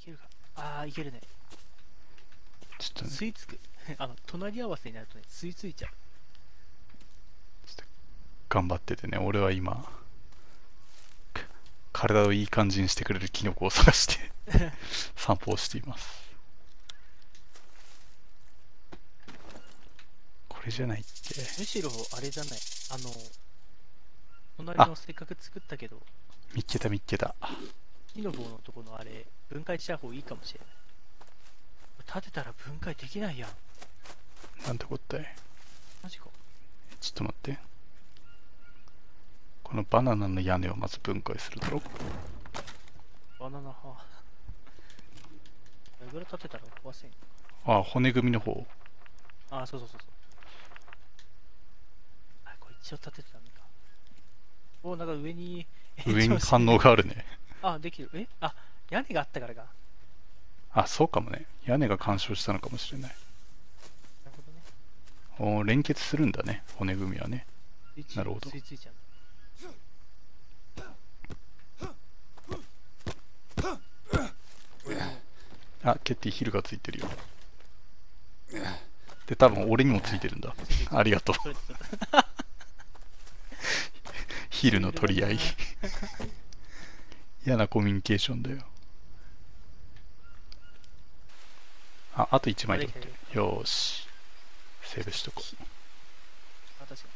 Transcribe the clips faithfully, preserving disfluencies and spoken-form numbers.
けるか。ああ、いけるね。 ちょっとね、 吸い付く。あの、隣り合わせになるとね、吸い付いちゃう。 ちょっと頑張っててね、俺は今、体をいい感じにしてくれるキノコを探して散歩をしています。これじゃないって。 むしろ、あれじゃない。あの、隣あ、 のせっかく作ったけど、 見っけた見っけた。 木の棒のとこのあれ、分解した方がいいかもしれない。立てたら分解できないやん。 なんてこったい。 マジか。 ちょっと待って。このバナナの屋根をまず分解するだろ。 バナナ派。いくら立てたら壊せん。 あ、骨組みの方。 ああ、そうそうそうそう。あ、これ一応立ててたんだ。お、なんか上に、 上に反応があるね。 あ、できる。えあ、屋根があったからか。なあ、そうかもね。屋根が干渉したのかもしれない。 るほどね。 おー、連結するんだね、骨組みはね。 スイッチなるほど吸い付いちゃう。 あ、ケッティヒルがついてるよ。で、多分俺にもついてるんだ。ありがとう。 それちょっとヒルの取り合い。嫌なコミュニケーションだよ。あ、あといちまい取ってる。よーし。セーブしとこう。 あ、確か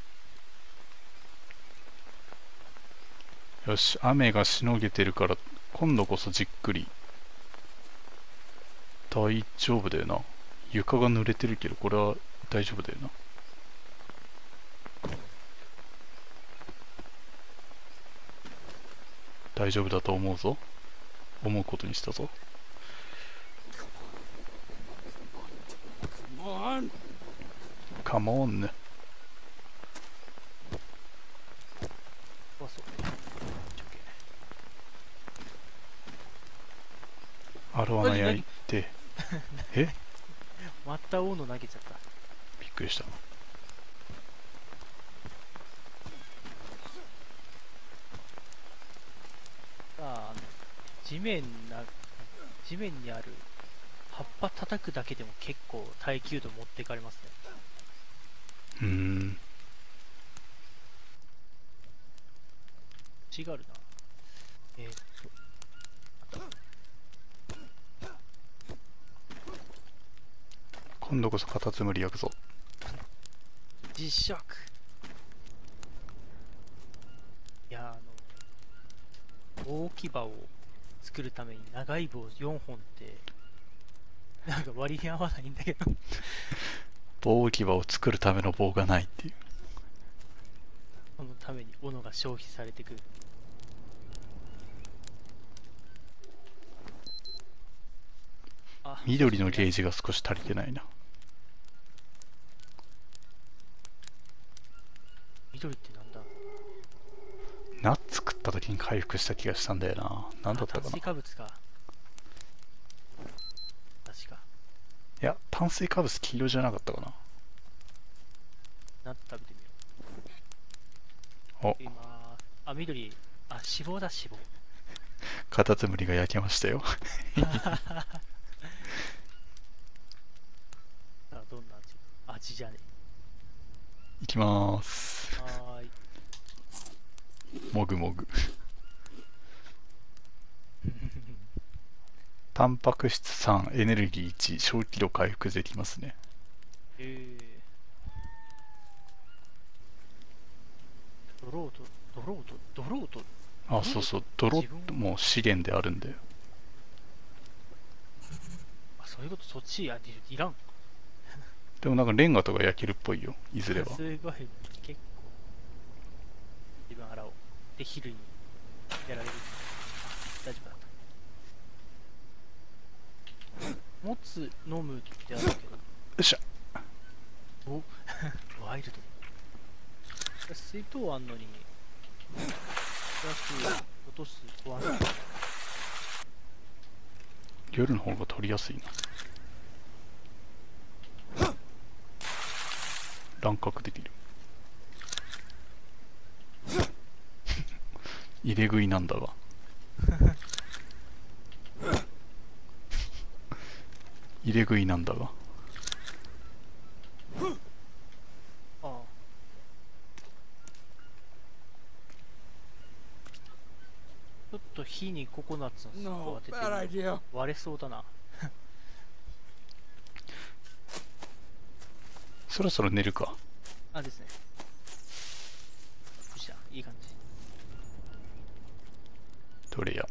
よし、雨がしのげてるから、今度こそじっくり。大丈夫だよな。床が濡れてるけど、これは大丈夫だよな。大丈夫だと思うぞ。思うことにしたぞ。カモン。 怖そう。 アロワナ焼いて。えまた斧投げちゃった。 びっくりした。 ああの、地面な、地面にある葉っぱ叩くだけでも結構耐久度持っていかれますね。 うーん。 違うな。えー、っと。 今度こそカタツムリ焼くぞ。 実食。いや、あの、大木刃を作るために長い棒よんほんって、なんか割に合わないんだけど。 棒置き場を作るための棒がないっていう。 そのために斧が消費されてくる。あ、 緑のゲージが少し足りてないな。 緑ってなんだ？ ナッツ食った時に回復した気がしたんだよな。なんだったかな。 炭水化物か。確か。 いや、炭水化物黄色じゃなかったかな。 ナッツ食べてみお、 よう。今、あ、緑。あ、脂肪だ、脂肪。 カタツムリが焼けましたよ。 さあ、どんな味？味じゃねいきまーす。 え。はーい。 もぐもぐ。タンパク質さん、エネルギーいち、消費量回復できますね。 えー、ドローと、ドローと、ドローと。 あ、そうそう、泥自分も資源であるんだよ。 あ、そういうこと、そっちや、いいらん。 でもなんかレンガとか焼けるっぽいよ、いずれは。 すごい、結構。自分洗おう。で、昼にやられる。あ、大丈夫だった。持つ、飲むってあるけど。 よっしゃ。 おワイルド。水筒あんのに、グラス落とす怖い。 夜の方が取りやすいな。乱獲できる。入れ食いなんだが。 入れ食いなんだが。 ああ。ちょっと火にココナッツのスープを No, 当てて bad みよ idea. う。割れそうだな。 そろそろ寝るか。 あ、ですね。よっしゃ、いい感じ。 どれや。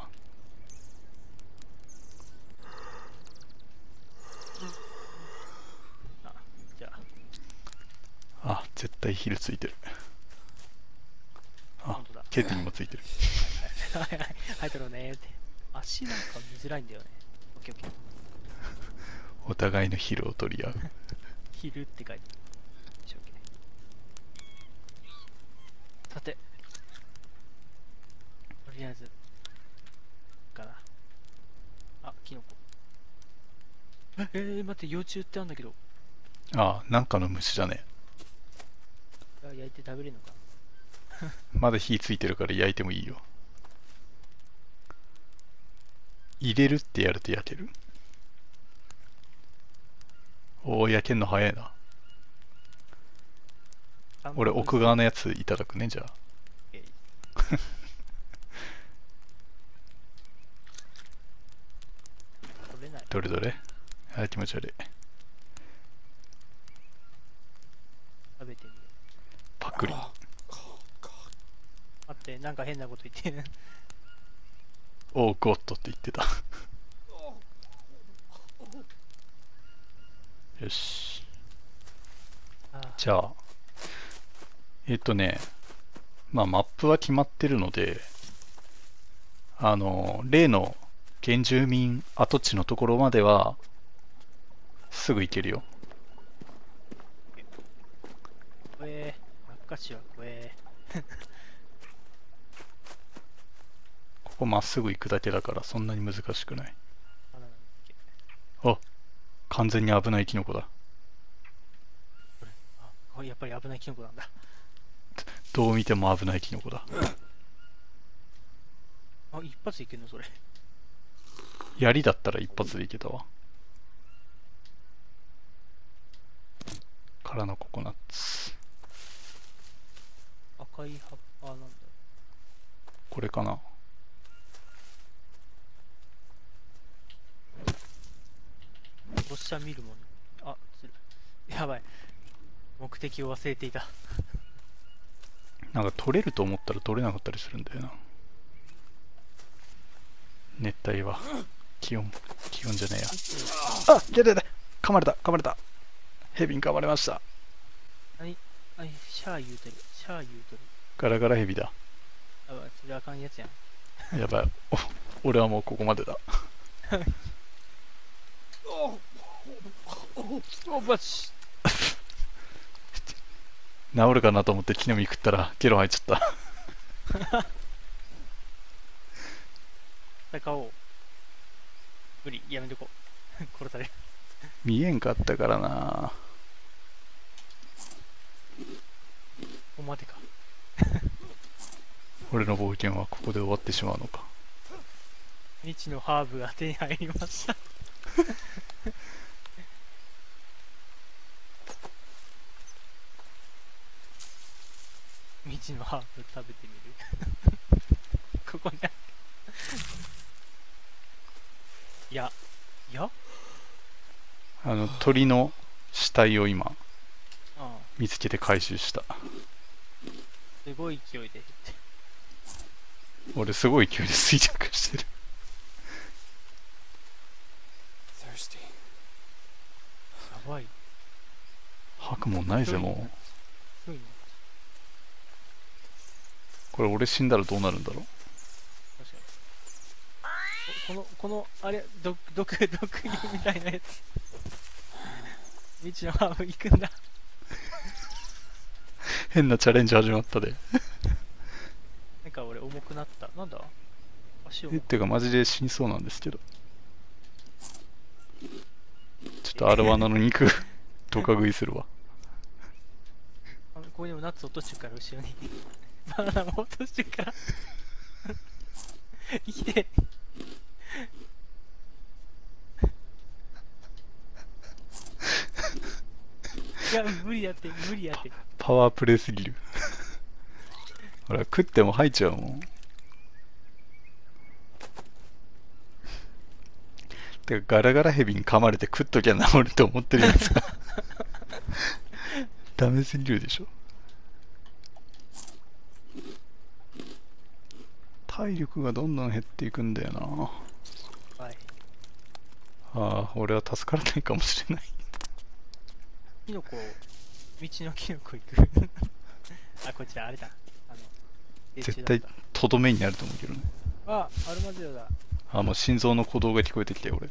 あ、じゃあ。 あ、絶対ヒルついてる。あ本当だ、 ケーティにもついてる。 はいはいはい、入ったろうねーって。足なんか見づらいんだよね。オッケーオッケー。 お互いのヒルを取り合う。 ヒルって書いてある。オッケー。さて。とりあえず。かな。あ、キノコ。え、えー、待って、幼虫ってあんだけど。 ああ、なんかの虫だね。 あ、焼いて食べれるのか。 まだ火ついてるから焼いてもいいよ。入れるってやると焼ける。おお、焼けんの早いな。俺、奥側のやついただくね、じゃあ。 えい取れない。 どれどれ。あ、気持ち悪い。 食べてみよう。 パクリ。 待って、なんか変なこと言ってる。 おー、ゴッドって言ってた。よし。 あじゃあ、えっとね、まあマップは決まってるので、あの、例の原住民跡地のところまでは、すぐ行けるよ。 怖えー、落下死は怖えここまっすぐ行くだけだからそんなに難しくない。 ー。まだなんだっけ。 あ、完全に危ないキノコだ。 これ、あ、これやっぱり危ないキノコなんだ。 どう見ても危ないキノコだ。 あ、一発いけるのそれ。 槍だったら一発でいけたわ。からのココナッツ。 赤い葉っぱなんだ。 これかな。 おっしゃ見るもん。あ、つる。やばい。目的を忘れていた。 なんか取れると思ったら取れなかったりするんだよな。熱帯は気温、気温じゃねえや。あ、やだやだ、噛まれた、噛まれた。ヘビに噛まれました。 何あ、シャー言うてる。シャー言うてる。 ガラガラヘビだ。 やばい、それあかんやつやん。 やばい。お、俺はもうここまでだ。 おばち治るかなと思って木の実食ったらゲロ入っちゃった。 戦おう。無理、やめとこう。殺される。 見えんかったからな。 お待てか。 俺の冒険はここで終わってしまうのか。 未知のハーブが手に入りました。未知のハーブ食べてみる。ここにある。いや、いやあの鳥の死体を今ああ、 見つけて回収した。 すごい勢いで減って。 俺すごい勢いで衰弱してる。 Thirsty. やばい。 吐くもんないぜもう。 すごいね。 これ俺死んだらどうなるんだろう。 確かに。この、この、あれ、毒、毒、毒湯みたいなやつ。未知のハーブ行くんだ。 変なチャレンジ始まったで。 なんか俺重くなった。なんだ足え重ってかマジで死にそうなんですけど。ちょっとアロワナの肉ドカ食いするわ。 あここにもナッツ落としてるから後ろに。バナナも落としてるから。生きて。 いや、無理やって、無理やって。 パワープレイすぎる。ほら、食っても吐いちゃうもん。てか、ガラガラヘビに噛まれて食っときゃ治ると思ってるやつがダメすぎるでしょ。体力がどんどん減っていくんだよな。 はい。 ああ、俺は助からないかもしれない。 キノコ、道のキノコ行く。あ、こちら、あれだ。あの、 絶対とどめになると思うけどね。 あ、アルマジロだ。 あ、もう心臓の鼓動が聞こえてきたよ、俺。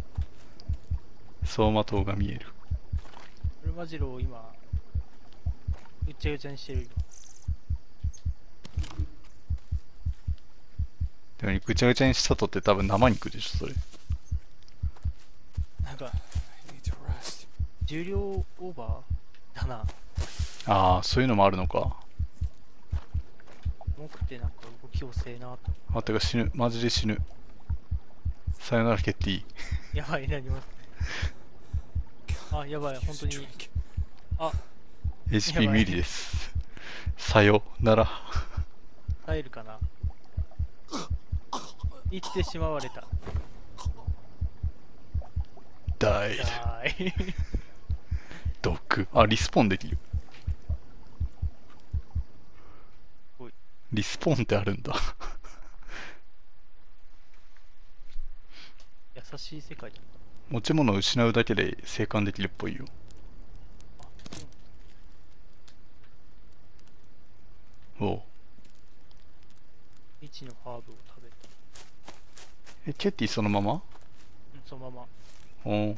走馬灯が見える。 アルマジロを今、ぐっちゃぐちゃにしてる。 でもぐちゃぐちゃにしたとって多分生肉でしょ、それ。 なんか、重量オーバーだな。 ああ、そういうのもあるのか。 重くてなんか動き遅えなと。 あ、てか死ぬ。マジで死ぬ。さよならケッティ。 やばい、何も。あ、やばい、本当に。あ、 エイチピー 無理です。さよなら。 耐えるかな。行ってしまわれた。 ダイ。 だーい。 毒。あ、リスポーンできる。リスポーンってあるんだ。 優しい世界だった。 持ち物を失うだけで生還できるっぽいよ。 あ、 おう。 未知のハーブを食べた。 え、ケッティそのまま？ うん、そのまま。 おう。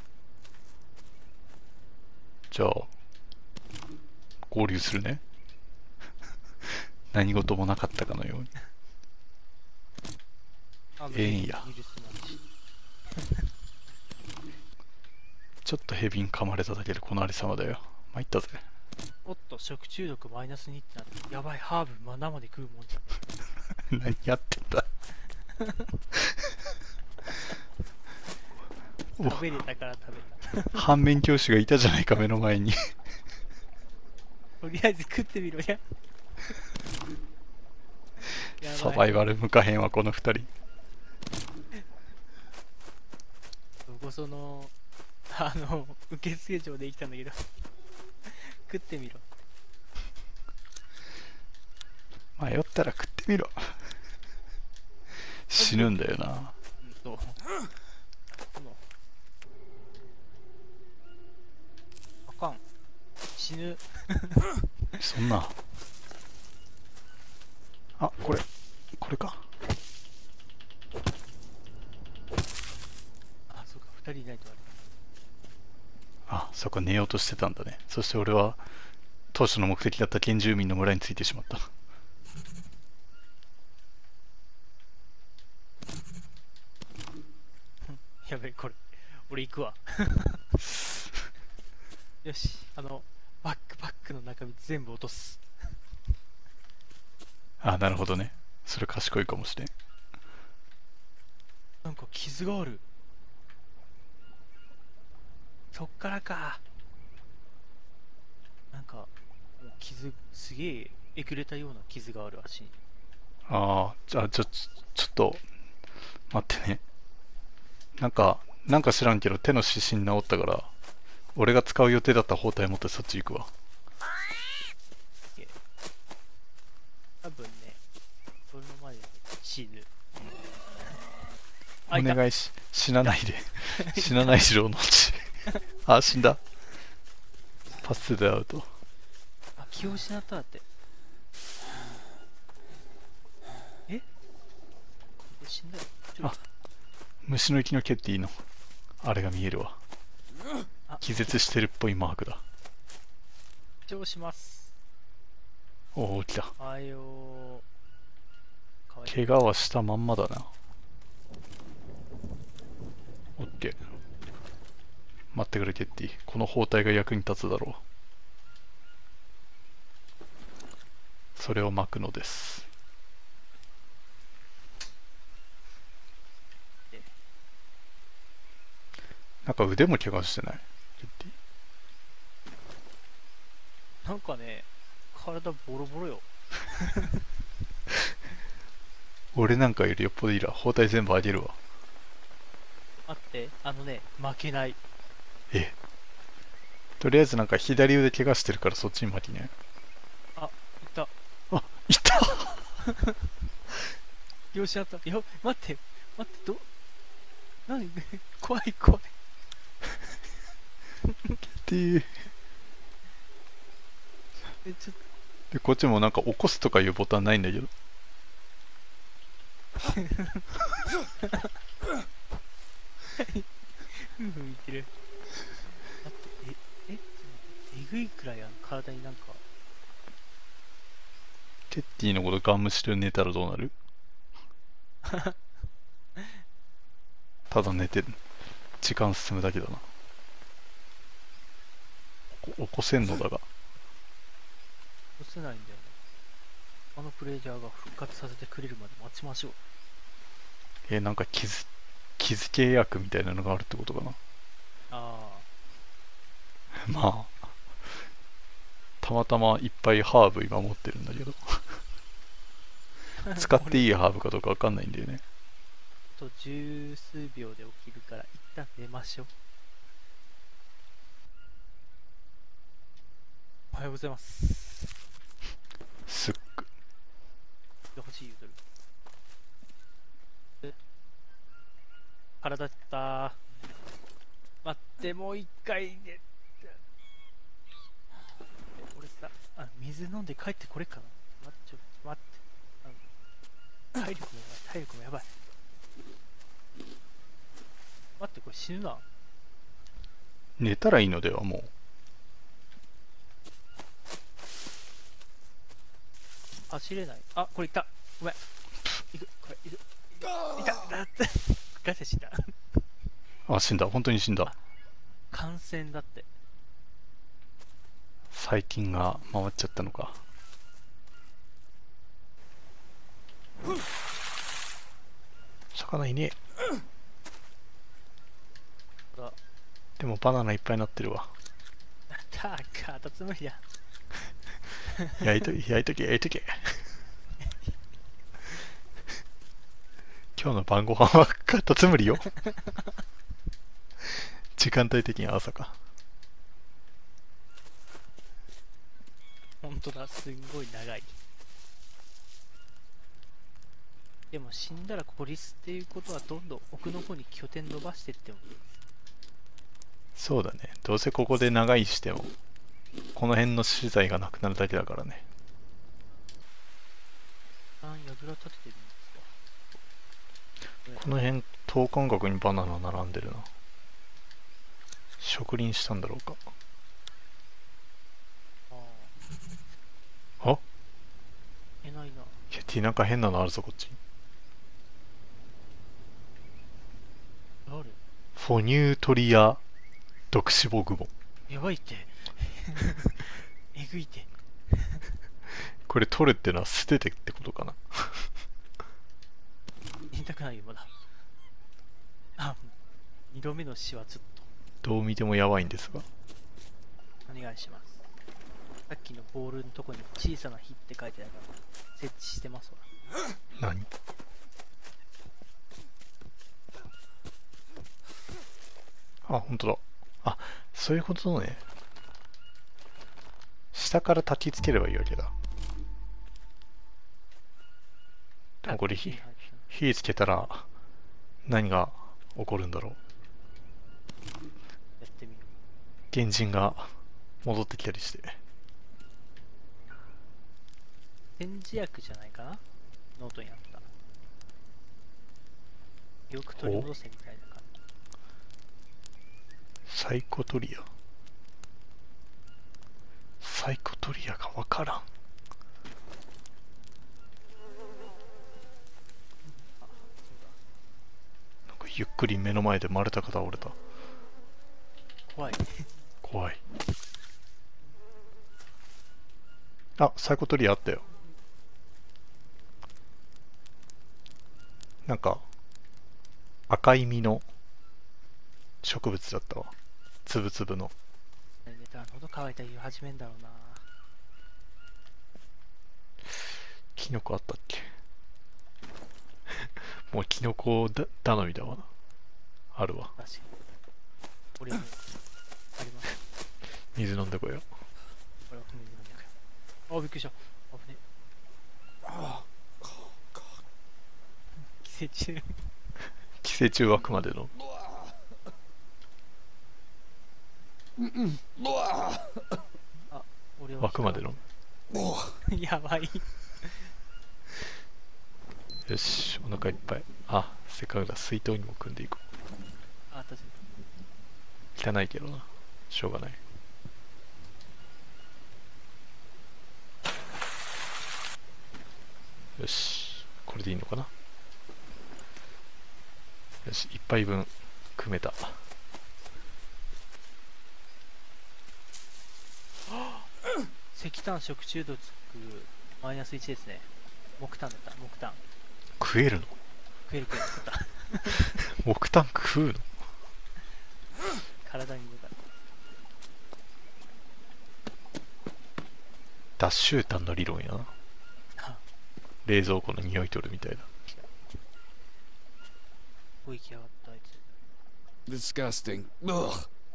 じゃあ、合流するね。何事もなかったかのように。ええんや。 許すまじ。 ちょっとヘビに噛まれただけでこのありさまだよ。参ったぜ。 おっと、食中毒マイナスにってなって、やばい、ハーブ、ま、生で食うもんじゃん。 何やってんだ。 食べれたから食べた。 反面教師がいたじゃないか、目の前に。 とりあえず食ってみろや。やばいサバイバル向かへんわ、この二人。 そこその、あの、受付嬢で生きたんだけど。食ってみろ。 迷ったら食ってみろ。死ぬんだよな。 うんと。でもあかん。死ぬ。 そんな。あ、これ、これか。 あ、そうか、二人いないとあれ。 あ、そこ寝ようとしてたんだね。そして俺は、当初の目的だった原住民の村に着いてしまった。 やべえ、これ。俺行くわ。よし、あの、バックパックの中身全部落とす。 あ、なるほどね。それ賢いかもしれん。 なんか傷がある。そっからか。なんか、もう傷、すげええぐれたような傷がある足に。 ああ、じゃあ、ちょ、ちょちょっと、待ってね。なんか、なんか知らんけど手の指針治ったから、俺が使う予定だった包帯持ってそっち行くわ。 多分ね、そのままで死ぬ。 お願いし、死なないで。死なないしろ、のち。あ、死んだ。パスでアウト。 あ、気を失っただって。え死んだよ。ちょあ、虫の息のケッティの、あれが見えるわ。 あ気絶してるっぽいマークだ。 視聴します。 おお、来た。 あよー。かわいい。 怪我はしたまんまだな。オッケー。待ってくれケッティ。この包帯が役に立つだろう。それを巻くのです。なんか腕も怪我してないケッティ。 なんかね、体ボロボロよ。 俺なんかよりよっぽどいいら、包帯全部あげるわ。 待って、あのね、負けない。 え、とりあえずなんか左腕怪我してるからそっちに巻きね。 あ、いった。 あ、いったよし、あった。いや、待って、待って、ど、なに怖い怖い。 でーえ、ちょっで、こっちもなんか起こすとかいうボタンないんだけど。 と、ふんふん言ってる。待って、え、え、ちょっと待って、えぐいくらいあの体になんか、 テッティのことガン無視で寝たらどうなる？ただ寝てる。時間進むだけだな。起こ起こせんのだが。 落ちないんだよね。あのプレイヤーが復活させてくれるまで待ちましょう。 え、なんか傷、傷系薬みたいなのがあるってことかな。 あまあ、たまたまいっぱいハーブ今持ってるんだけど。 あ。 使っていい俺ハーブかどうかわかんないんだよね。 あと十数秒で起きるから一旦寝ましょう。おはようございます。 すっご欲しいゆとる。え、体つったー。待って、もう一回で。え、俺さ、あ、水飲んで帰ってこれっかな。待って、ちょっと待って。あの体力もやばい、体力もやばい。待って、これ死ぬな。 寝たらいいのではもう。 走れない。あ、これいった。ごめん。いく、これ、いく。いた。だって。ガチャ死んだ。 あ、死んだ。本当に死んだ。 感染だって。 細菌が回っちゃったのか。魚いねえ。 が、 でもバナナいっぱいなってるわ。 たカタツムリだ。 焼いとけ、焼いとけ、焼いとけ。今日の晩ご飯はカタツムリよ。時間帯的には朝か。 ほんとだ、すんごい長い。でも死んだら孤立っていうことはどんどん奥の方に拠点伸ばしてってもいいです。 そうだね。どうせここで長居しても、この辺の資材がなくなるだけだからね。 あん、やぐら立ててるんですか。 この辺、等間隔にバナナ並んでるな。植林したんだろうか。 ああ、 あ、えないな。 ケティなんか変なのあるぞ、こっちに。 誰？ フォニュートリア毒死亡雲。 やばいって。えぐいて。 これ取るってのは捨ててってことかな。 言いたくないよ、まだ。あ、二度目の死はちょっどう見てもやばいんですが。 と、お願いします。さっきのボールのとこに小さな火って書いてあるから、設置してますわ。 何？あ、ほんとだ。あ、そういうことね。下から焚きつければいいわけだ。でもこれ火、火つけたら何が起こるんだろう。 やってみよ原人が戻ってきたりして。 う。展示薬じゃないかな、ノートにあった。よく取り戻せみたいな感じ。 サイコトリア。サイコトリアがわからん。 あ、そうなんかゆっくり目の前で丸太が倒れた。 だ。怖い。 怖い。あ、サイコトリアあったよ。なんか赤い実の植物だったわ。つぶつぶの。 寝たら喉乾いたら言い始めんだろうな。 キノコあったっけ？もうキノコだ頼みだわな。あるわ。 確かに。俺もあります。 水飲んでこよう。 俺は水飲んでくよ。あ、びっくりした。危ね。寄生虫。 寄生虫湧くまでの。 あ、俺は湧くまでの。 やばい。 よし、お腹いっぱい。あ、せっかくだ、水筒にも汲んでいこあ、確かう。汚いけどな。しょうがない。よし、これでいいのかな。よし、一杯分汲めた。 石炭食中毒マイナスいちですね。木炭だった、木炭。 食えるの？ 食える食える、食った。 木炭食うの？ 体に良かった。 脱臭炭の理論やな。冷蔵庫の匂い取るみたいな。 おいきやがったあいつ。 Disgusting. Ugh.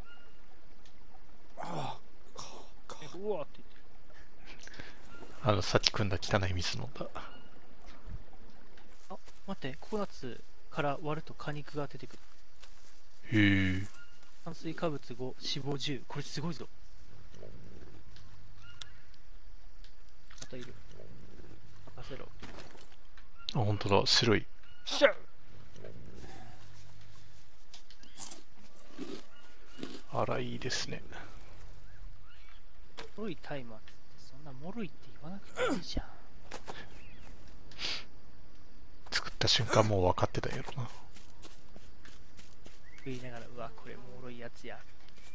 えうわーって言ってる。 あの、さっき汲んだ汚い水飲んだ。 あ、待って、ココナッツから割ると果肉が出てくる。 へえ。 炭水化物ご、脂肪じゅう。これすごいぞ。またいる。任せろ。 あ、ほんとだ、白い。 シャー。 あら、いいですね。 もろいタイマーってそんなもろいって言わなくていいじゃん。 作った瞬間もう分かってたやろな。 食いながら、うわ、これもろいやつや。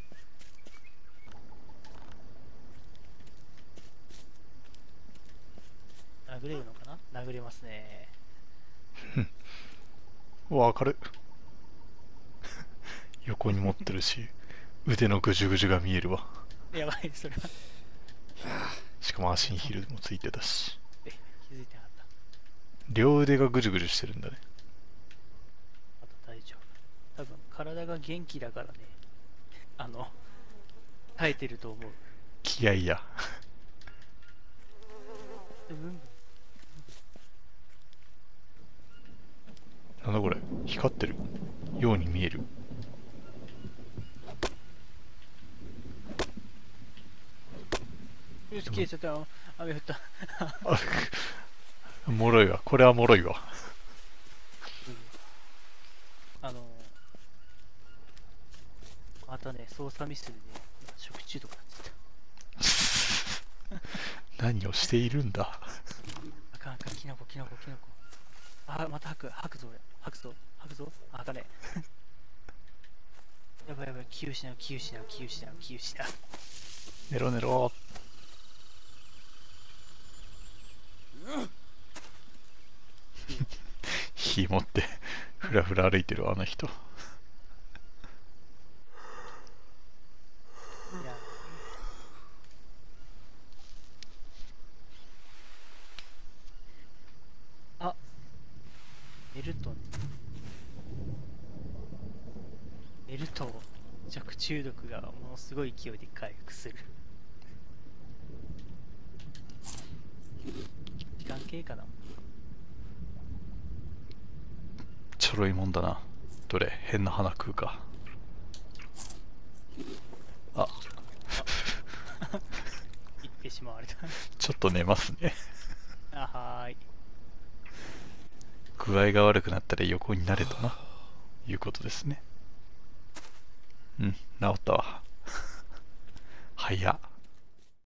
殴れるのかな？殴れますね。 うわ、明るい。横に持ってるし、腕のぐじゅぐじゅが見えるわ。 やばい、それは。 しかも足にヒールもついてたし。 え、気づいてなかった。 両腕がぐじゅぐじゅしてるんだね。 あと大丈夫。多分、体が元気だからね。あの、耐えてると思う。 気合いや。 うんなんだこれ、光ってるように見える。 よし、消えちゃったよ。雨降った。 あ、もろいわ。これはもろいわ。 あの、またね、操作ミスでね、食中毒になっちゃった。 何をしているんだ。 あかんあかん、キノコ、キノコ、キノコ。あ、また吐く、吐くぞ俺。吐くぞ、吐くぞ。あ、あかね。やばいやばい、気失う、気失う、気失う、気失う。 ネロネロ。火持ってふらふら歩いてるあの人。 いや、あ、寝ると、寝ると食中毒がものすごい勢いで回復する。時間経過だもん。 ちょろいもんだな。どれ変な花食うか。あ行ってしまわれた。 ちょっと寝ますね。 あはーい。 具合が悪くなったら横になれとないうことですね。うん、治ったわ。早っ。